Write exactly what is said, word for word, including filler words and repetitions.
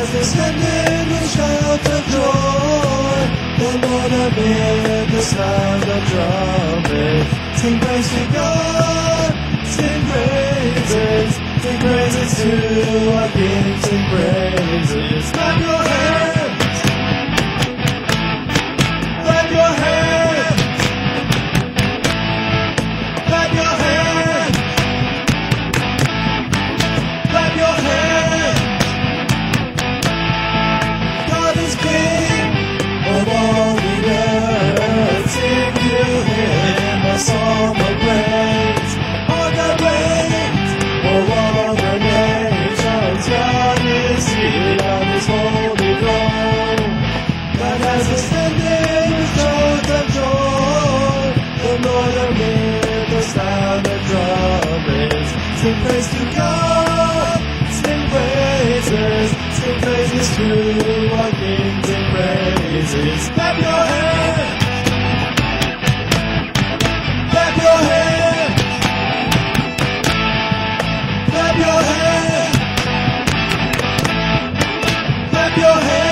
has descended with shouts of joy. The Lord amid the sound of trumpets. Sing praise to God, sing praises, sing praises to our King, sing praises. Clap your hands, clap your hands, clap your hands, clap your hands. God is King of all the earth. Sing to Him a song of praise. Our God reigns over all the nations. God is seated on His holy throne. God has ascended with shouts of joy. The Lord amid the sound of trumpets. Sing praise to God, sing praises, sing praises to our King, sing praises. Clap your hands, clap your hands, clap your hands, clap your hands.